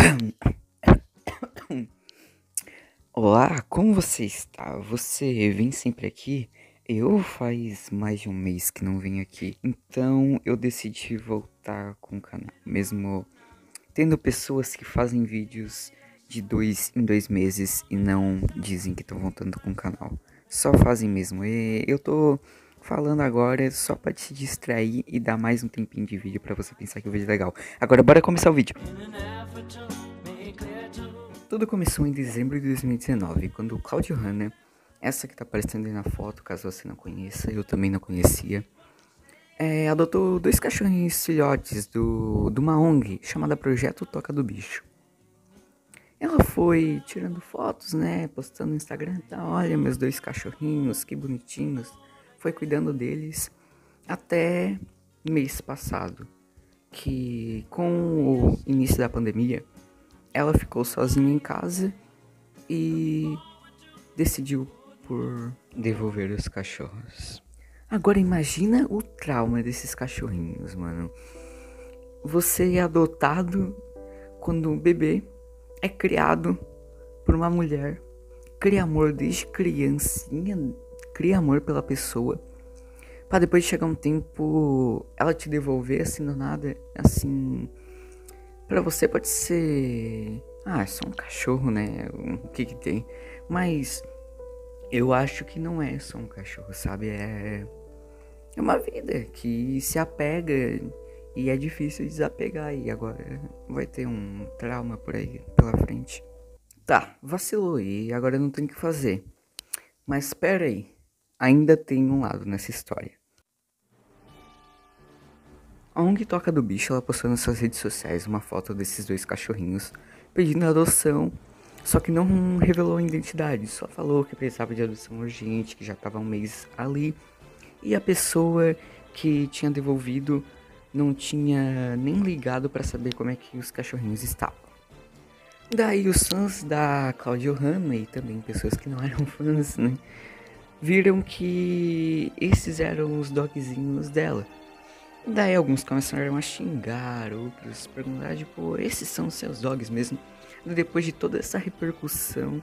Olá, como você está? Você vem sempre aqui? Eu faz mais de um mês que não venho aqui, então eu decidi voltar com o canal, mesmo tendo pessoas que fazem vídeos de 2 em 2 meses e não dizem que estão voltando com o canal. Só fazem mesmo. E eu tô falando agora só pra te distrair e dar mais um tempinho de vídeo pra você pensar que o vídeo é legal. Agora bora começar o vídeo. Tudo começou em dezembro de 2019, quando o Claudio Hanna, essa que tá aparecendo aí na foto, caso você não conheça, eu também não conhecia, adotou 2 cachorrinhos filhotes de uma ONG chamada Projeto Toca do Bicho. Ela foi tirando fotos, né, postando no Instagram, tá, olha meus 2 cachorrinhos, que bonitinhos, foi cuidando deles até mês passado, que com o início da pandemia, ela ficou sozinha em casa e decidiu por devolver os cachorros. Agora imagina o trauma desses cachorrinhos, mano. Você é adotado quando um bebê é criado por uma mulher, cria amor desde criancinha, cria amor pela pessoa, pra depois chegar um tempo ela te devolver assim do nada, assim. Pra você pode ser... é só um cachorro, né? O que que tem? Mas eu acho que não é só um cachorro, sabe? É uma vida que se apega e é difícil desapegar. E agora vai ter um trauma por aí pela frente. Tá, vacilou e agora não tem o que fazer. Mas espera aí, ainda tem um lado nessa história. A ONG Toca do Bicho, ela postou nas suas redes sociais uma foto desses 2 cachorrinhos pedindo adoção, só que não revelou a identidade, só falou que precisava de adoção urgente, que já estava um mês ali, e a pessoa que tinha devolvido não tinha nem ligado para saber como é que os cachorrinhos estavam. Daí os fãs da Claudio Hanna e também pessoas que não eram fãs, né, viram que esses eram os dogzinhos dela. Daí alguns começaram a xingar, outros perguntaram, tipo, esses são seus dogs mesmo? Depois de toda essa repercussão,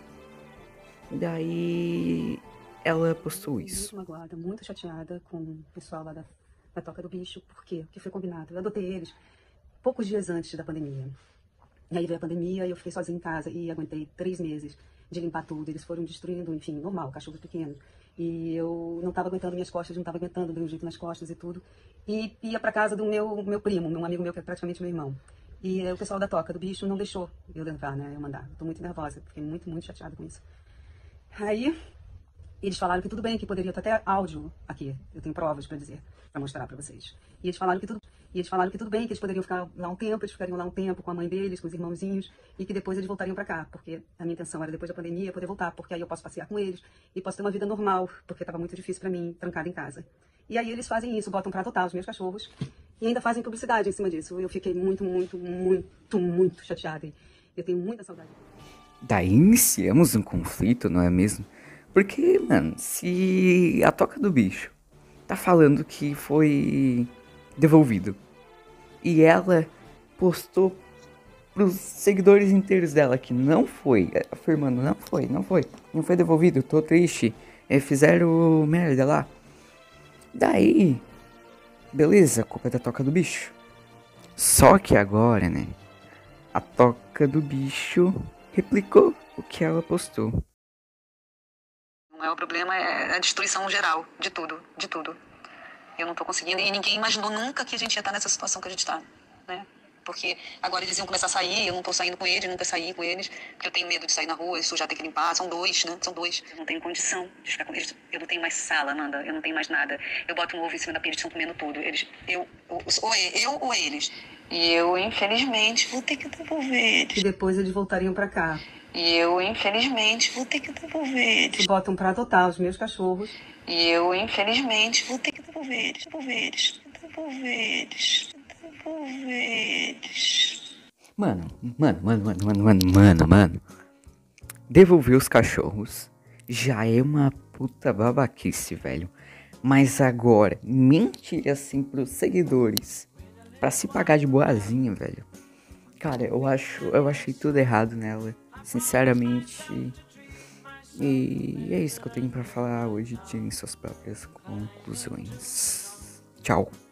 daí ela postou isso. Muito magoada, muito chateada com o pessoal lá da Toca do Bicho, porque o que foi combinado? Eu adotei eles poucos dias antes da pandemia. E aí veio a pandemia e eu fiquei sozinha em casa e aguentei 3 meses de limpar tudo. Eles foram destruindo, enfim, normal, cachorros pequenos. E eu não estava aguentando minhas costas, não estava aguentando meu jeito nas costas e tudo. E ia para casa do meu primo, um amigo meu que é praticamente meu irmão. E o pessoal da Toca do Bicho não deixou eu levar, né, eu mandar. Tô muito nervosa, fiquei muito, muito chateada com isso. Aí eles falaram que tudo bem, que poderia ter até áudio aqui. Eu tenho provas para dizer, para mostrar para vocês. E eles falaram que tudo bem, que eles poderiam ficar lá um tempo, eles ficariam lá um tempo com a mãe deles, com os irmãozinhos, e que depois eles voltariam para cá, porque a minha intenção era depois da pandemia poder voltar, porque aí eu posso passear com eles e posso ter uma vida normal, porque estava muito difícil para mim, trancada em casa. E aí eles fazem isso, botam para adotar os meus cachorros e ainda fazem publicidade em cima disso. Eu fiquei muito, muito, muito, muito chateada. E eu tenho muita saudade. Daí iniciamos um conflito, não é mesmo? Porque, mano, se a Toca do Bicho tá falando que foi devolvido e ela postou pros seguidores inteiros dela que não foi, afirmando não foi devolvido, tô triste, fizeram merda lá. Daí, beleza, a culpa é da Toca do Bicho. Só que agora, né, a Toca do Bicho replicou o que ela postou. O maior problema é a destruição geral de tudo, de tudo. Eu não tô conseguindo, e ninguém imaginou nunca que a gente ia estar nessa situação que a gente tá, né? Porque agora eles iam começar a sair, eu não tô saindo com eles, nunca saí com eles, porque eu tenho medo de sair na rua, isso já tem que limpar, são 2, né? São 2. Eu não tenho condição de ficar com eles, eu não tenho mais sala, Amanda, eu não tenho mais nada. Eu boto um ovo em cima da pia, eles estão comendo tudo. Eu ou eles. E eu, infelizmente, vou ter que devolver eles. E depois eles voltariam para cá. E eu, infelizmente, vou ter que devolver eles. Botam para adotar os meus cachorros. E eu, infelizmente, vou ter que devolver eles. Devolver eles. Devolver eles. Devolver eles. Mano. Devolver os cachorros já é uma puta babaquice, velho. Mas agora, mentir assim pros seguidores pra se pagar de boazinha, velho. Cara, eu achei tudo errado nela, sinceramente. E é isso que eu tenho pra falar hoje. Tirem suas próprias conclusões. Tchau.